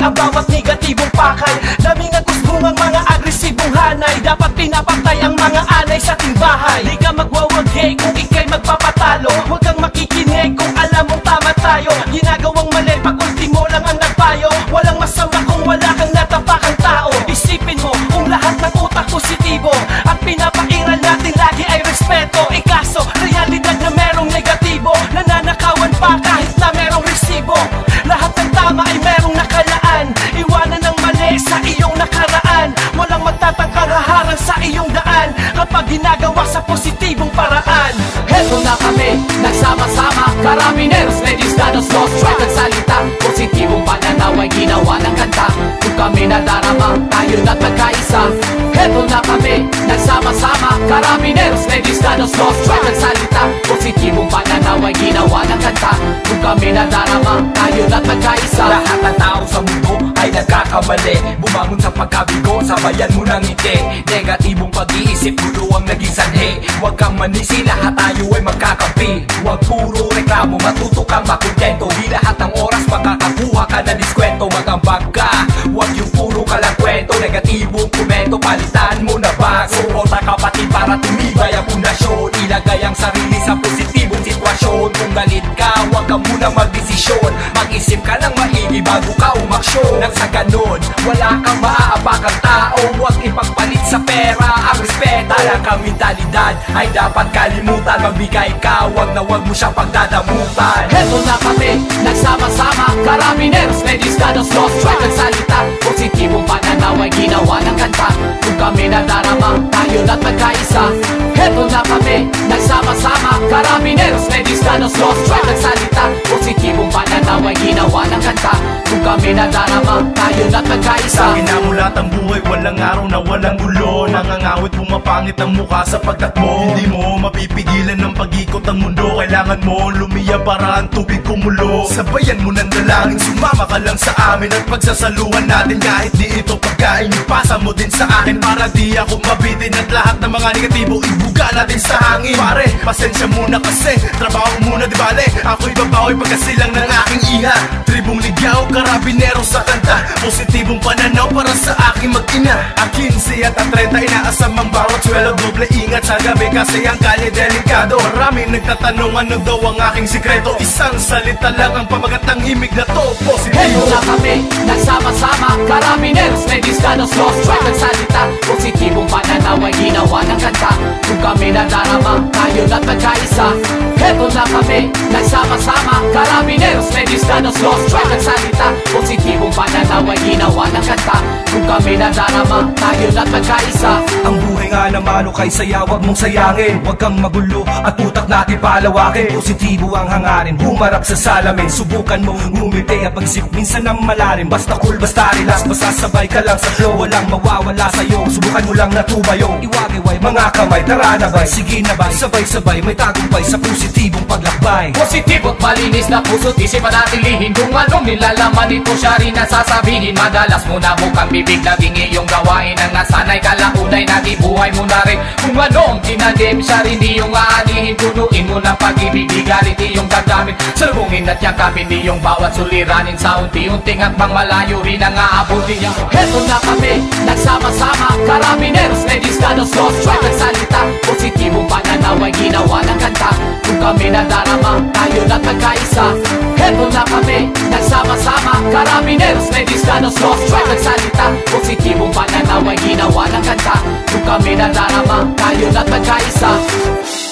ang bawat negatibong pakay. Daming nagusbungang mga agresibong hanay. Dapat pinapatay ang mga anay sa ating bahay. Di ka magwawagay kung ikay magpapatalo. Huwag kang makikinig kung alam mong tama tayo. Ginagawang mali pag ultimo lang ang nagpayo. Walang masama kung wala kang natapakang tao. Isipin mo kung lahat ng utak positibo at pinapairal natin lagi ay respeto. Ikaso, realidad na merong negatibo. Nananakawan pa kahit na merong resibo. Lahat ng tama ay merong nakalaan. Iwanan ng mali sa iyong nakaraan. Walang magtatangkang haharang sa iyong daan kapag ginagawa sa positibong paraan. Heto na kami, nagsama-sama, Carabineros, Legislados, Lost Track ang salita. Positibong pananaw ay ginawa ng kanta. Kung kami nadarama, tayo na't magkaisa. Heto na kami, nagsama-sama, Carabineros, Legislados, Lost Track ang salita. Positibong pananaw ay ginawa ng kanta. Kung kami nadarama, tayo na't magkaisa. Lahat ng tao sa mundo ay nagkakamali. Bumangon sa pagkabigo, sabayan mo ng ngiti. Negatibong pag-iisip, gulo ang naging sanhi. Huwag kang manisi, lahat tayo ay magkakampi. Huwag puro reklamo, matuto kang makontento. Di lahat ng oras makakakuha ka na diskwento. Magambag ka, huwag yung puro ka lang kwento. Negatibong komento, palitan mo na ba? Suporta kapatid para tumibay ang pundasyon. Ilagay ang sarili sa positibong sitwasyon. Kung galit ka, huwag ka muna magdesisyon. Mag-isip ka ng maigi bago ka umaksyon. Nang sa ganun, wala kang maaabakang tao. Huwag ipagpalit sa pera ang respeto. Alang kang mentalidad ay dapat kalimutan. Magbigay ka, huwag mo siyang pagdadamutan. Heto na kami, nagsama-sama, Carabineros, Legislados, Lost Track ang salita. Positibong pananaw ay ginawa ng kanta. Kung kami nadarama, tayo na't magkaisa. Heto na kami, nagsama-sama, Carabineros, Legislados, Lost Track ang salita. Positibong pananaw ay ginawa ng kanta. Kung kami nadarama, tayo na't magkaisa. Minamulat ang buhay, walang araw na walang gulo. Nangangawit, pumapangit ang mukha sa pagtakbo. Hindi mo mapipigilan ng pag-ikot ang mundo. Kailangan mo lumiya para ang tubig kumulo. Sabayan mo ng dalangin, sumama ka lang sa amin. At pagsasaluhan natin kahit di ito pagkain. Ipasa mo din sa akin para di ako mabitin. At lahat ng mga negatibo ibuga natin sa hangin. Pare, pasensya muna kasi trabaho muna di bale. Ako'y babawi pagkasilang ng aking iha. Tribong ligaw, Carabinero sa kanta. Positibong pananaw para sa aking mag-ina. Ang 15 at ang 30 inaasam ang bawat swelo. Doble ingat sa gabi kasi ang kalye delikado. Maraming nagtatanong ano daw ang aking sikreto. Isang salita lang ang pamagat ng himig na to, positibo. Heto na kami, nagsama-sama, Carabineros, Legislados, Lost Track ang salita. Positibong pananaw ay ginawa ng kanta. Kung kami nadarama, tayo na't magkaisa. Heto na kami, nagsama-sama, Carabineros, Legislados, Lost Track ang salita. Positibong pananaw ay ginawa ng kanta. Kung kami nadarama, tayo na't magkaisa. Ang buhay nga naman o kay saya, huwag mong sayangin. Huwag kang magulo at utak natin palawakin. Positibo ang hangarin, humarap sa salamin. Subukan mo ngumiti at pagsip minsan ng malalim. Basta cool, basta relax, basta sabay ka lang sa flow. Walang mawawala sa'yo, subukan mo lang na tumayo. Iwag-iway mga kamay, tara na bay. Sige na bay, sabay-sabay, may tagumpay sa positibong paglakbay. Positibo at malinis na puso't isip at ating lihin. Kung anong nilalaman ito siya rin ang sasabihin. Madalas mo na bukang bibig, naging iyong gawain. Ang nasanay kalaunay, naging buhay mo na rin. Kung anong tinadim siya rin iyong aanihin. Punuin mo ng pag-ibig, di galit iyong gagamit. Salubungin at yakapin iyong bawat suliranin. Sa unti-unting at mang malayo rin ang aabutin niya. Heto na kami, nagsama-sama, Carabineros, Legislados, Lost Track ang salita. Positibong pananaw ay ginawa ng kanta. Kung kami nadarama, tayo na't magkaisa. Heto na kami, nagsama-sama, Carabineros, Legislados, Lost Track ang salita. Positibong pananaw ay ginawa ng kanta. Kung kami nadarama, tayo na't magkaisa.